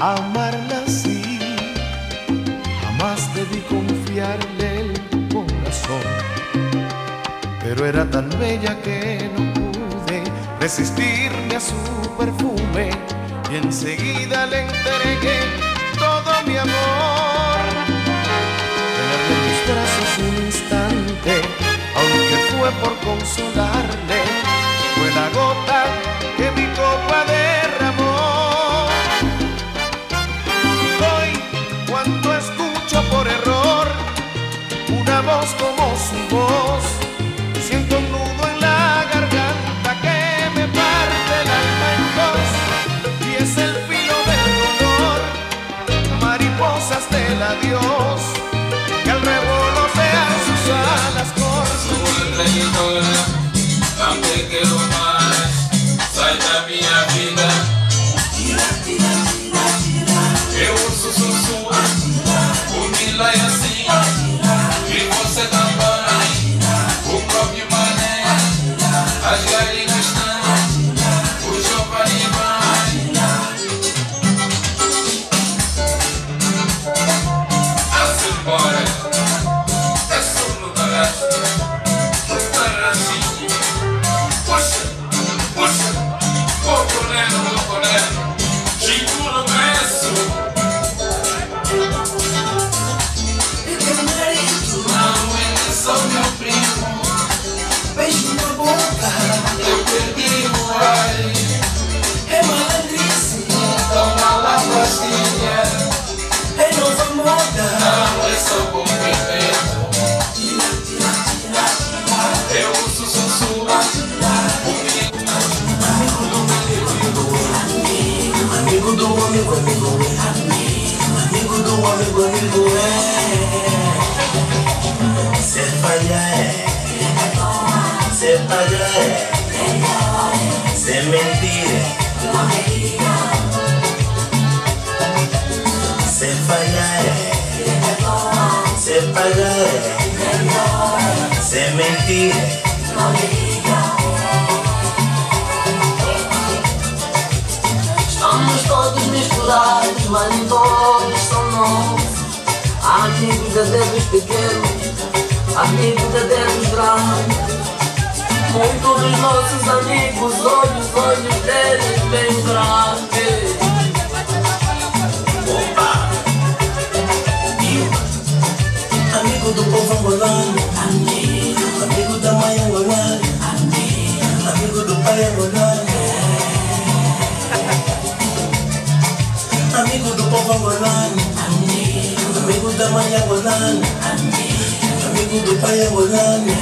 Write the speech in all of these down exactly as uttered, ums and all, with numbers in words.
amarla así. Jamás debí confiarle el corazón, pero era tan bella que no pude resistirme a su perfume y enseguida le entregué todo mi amor. Tenerle en mis brazos un instante, aunque fue por consolarle, fue la gota que mi copa derramó. Hoy, cuando escucho por error una voz como su voz, siento un nudo en la garganta que me parte el alma en dos, y es el filo del dolor, mariposas del adiós, que al revolotear sus alas cortan. Não te quero mais, sai da minha vida. Tira, tira, tira, tira. Eu ouço sussurro, o Mila é assim, e você também. O próprio mané, as galinhas estão, o chocolate vai. A-se embora, é só no bagaço. Beijo na boca, eu perdi o ar. É malandrice, toma lá pastilha. É nova moda, não é só com perfeito. Tira, tira, tira, tira. Eu uso sussurro, amigo do amigo, amigo é amigo do amigo, amigo é. Se falhar é, se pagar é, se mentir é, se falhar é, se pagar é, se mentir é. Estamos todos misturados, mas nem todos são novos. Há amigos verdadeiros pequenos, amigos verdadeiros grandes. Muitos dos nossos amigos, olhos, olhos deles bem grandes. Opa! Amigo do povo angolano, amigo, amigo da mãe angolana, amigo, amigo do pai angolano. Amigo do povo angolano, amigo, amigo da mãe angolana, amigo, amigo do pai angolano.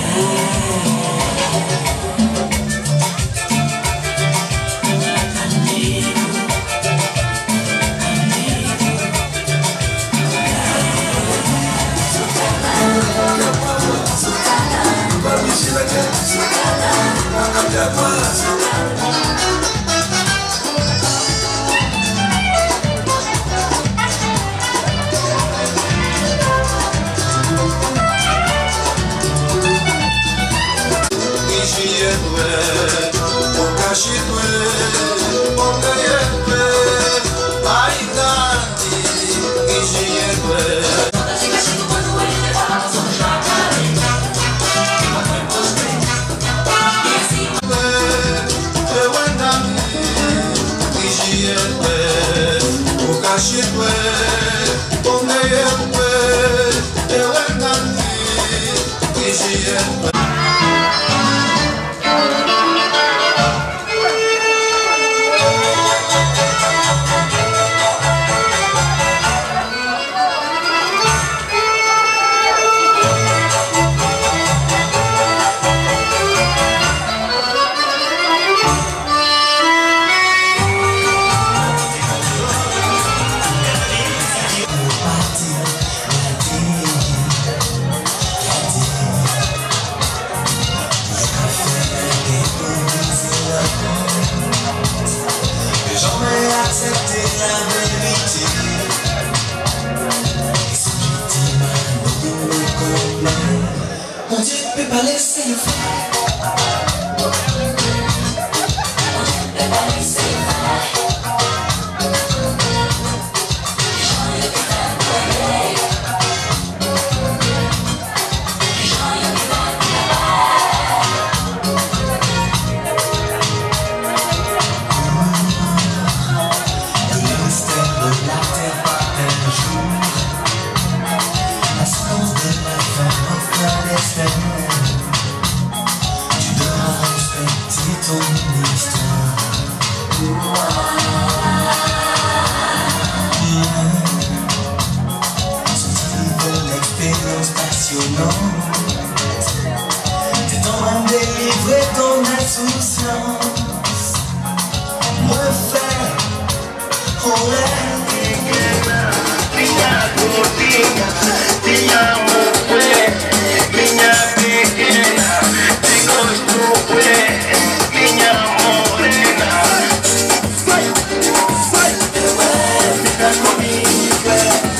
trouver ton insouciance me fait correr. Minha gordinha, minha mulher, minha pequena, te gosto, minha morena. Sai, sai, fica comigo.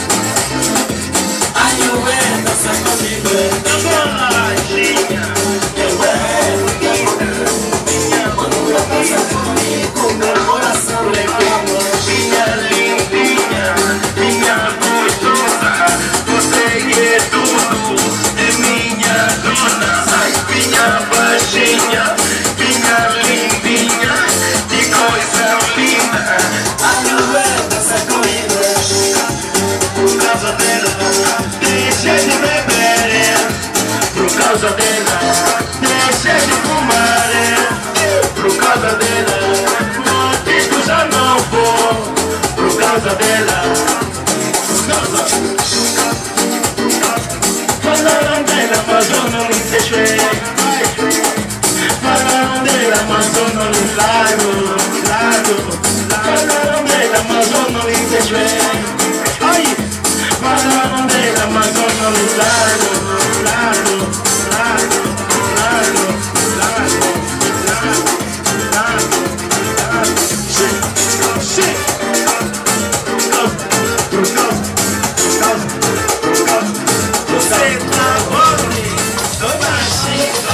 Ai, eu é, dança comigo. Baixinha, eu é, minha mulher, dança comigo. Meu coração levou, minha lindinha, minha gostosa, você que é tudo, é minha dona. Ai, minha baixinha, minha lindinha, que coisa linda. Ai, eu é, dança comigo. Por causa dela, deixa de beber. Por causa dela, deixa de fumar. Por causa dela, no disco já não vou. Por causa dela, por causa. Falaram dela, mas eu não me deixei. Falaram dela, mas eu não me largo, largo. Falaram dela, mas eu não me deixei. Ai, falaram dela, mas eu não me largo, largo, largo, largo, largo, largo, largo, largo. Sim, sim. Por causa, por causa, por causa, por causa. Você tá bom, dona Chica.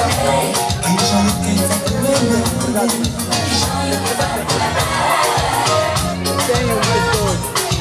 Tenho mais dois.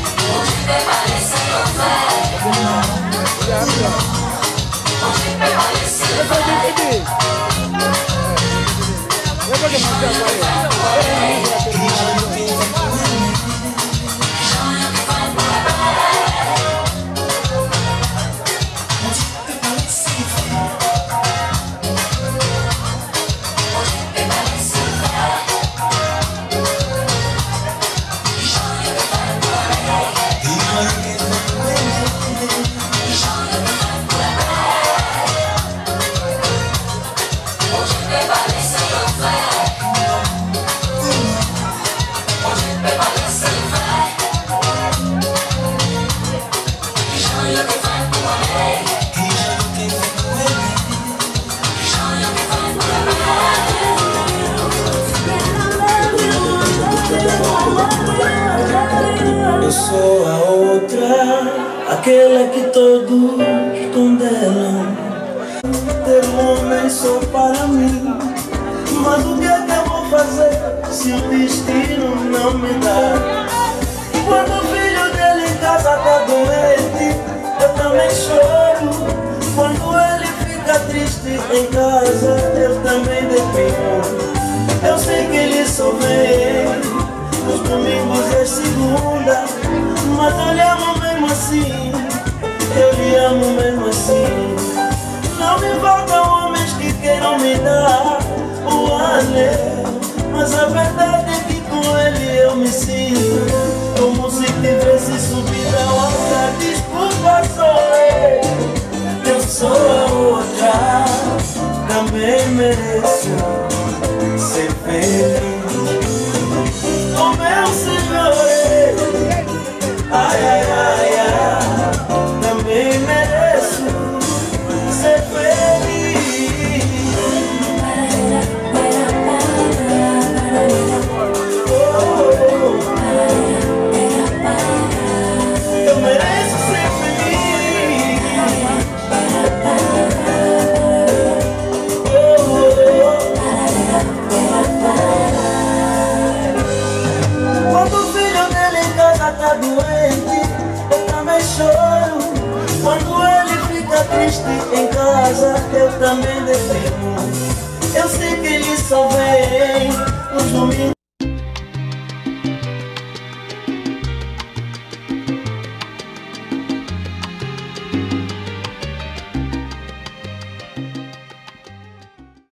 Eu sou a outra, aquela que todos condenam. Ter um homem só para mim. Mas o que é que eu vou fazer se o destino não me dá? Quando o filho dele em casa tá doente, eu também choro. Quando ele fica triste em casa, eu também deprimo. Eu sei que ele só vem nos domingos e segunda, mas eu lhe amo mesmo assim, eu lhe amo mesmo assim. Não me faltam homens que queiram me dar o anel, mas a verdade é que com ele eu me sinto como se tivesse subido ao altar. Desculpa, sou eu, eu sou a outra, também mereço ser feliz. Oh meu Senhor, ai, ai, ai, ai, também mereço ser feliz. Oh, eu mereço ser feliz. Quando o filho dele em casa tá doente, eu também choro. Quando ele fica triste em casa, eu também deprimo. Eu sei que ele só vem nos domingos.